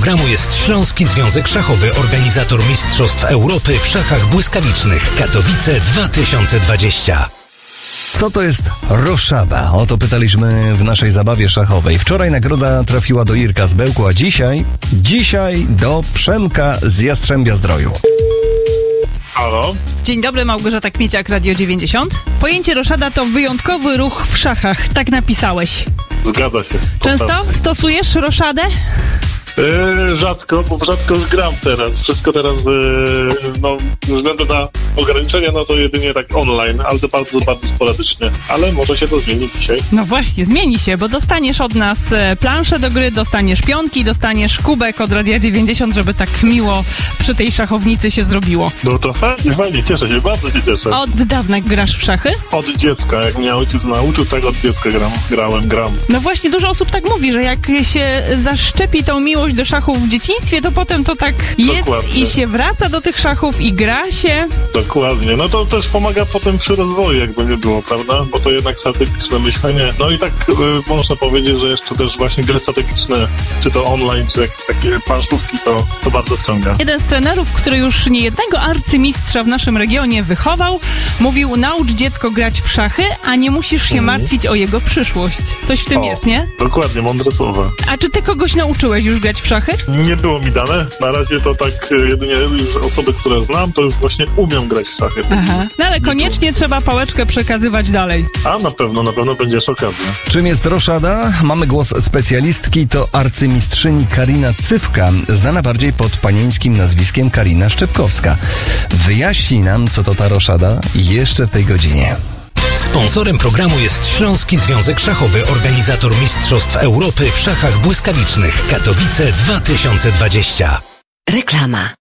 programu jest Śląski Związek Szachowy, organizator Mistrzostw Europy w szachach błyskawicznych Katowice 2020. Co to jest roszada? O to pytaliśmy w naszej zabawie szachowej. Wczoraj nagroda trafiła do Irka z Bełku, a dzisiaj do Przemka z Jastrzębia-Zdroju. Halo? Dzień dobry, Małgorzata Kmieciak, Radio 90. Pojęcie roszada to wyjątkowy ruch w szachach, tak napisałeś. Zgadza się. Często stosujesz roszadę? Rzadko, bo rzadko gram teraz. Wszystko teraz, ze względu na ograniczenia, to jedynie tak online, ale to bardzo sporadycznie. Ale może się to zmienić dzisiaj. No właśnie, zmieni się, bo dostaniesz od nas planszę do gry, dostaniesz pionki, dostaniesz kubek od Radia 90, żeby tak miło przy tej szachownicy się zrobiło. No to fajnie, cieszę się, bardzo się cieszę. Od dawna grasz w szachy? Od dziecka, jak mnie ojciec nauczył, tak od dziecka gram. No właśnie, dużo osób tak mówi, że jak się zaszczepi tą miłość do szachów w dzieciństwie, to potem to tak jest. Dokładnie. I się wraca do tych szachów i gra się. Dokładnie. No to też pomaga potem przy rozwoju, jakby nie było, prawda? Bo to jednak strategiczne myślenie. No i tak można powiedzieć, że jeszcze też właśnie gry strategiczne, czy to online, czy jakieś takie planszówki, to bardzo wciąga. Jeden z trenerów, który już niejednego arcymistrza w naszym regionie wychował, mówił: naucz dziecko grać w szachy, a nie musisz się martwić o jego przyszłość. Coś w tym jest, nie? Dokładnie, mądre słowa. A czy ty kogoś nauczyłeś już grać w szachy? Nie było mi dane. Na razie to tak jedynie już osoby, które znam, to już właśnie umią grać w szachy. Aha. No ale koniecznie trzeba pałeczkę przekazywać dalej. A na pewno będziesz okazja. Czym jest roszada? Mamy głos specjalistki, to arcymistrzyni Karina Cywka, znana bardziej pod panieńskim nazwiskiem Karina Szczepkowska. Wyjaśni nam, co to ta roszada, jeszcze w tej godzinie. Sponsorem programu jest Śląski Związek Szachowy, organizator Mistrzostw Europy w szachach błyskawicznych Katowice 2020. Reklama.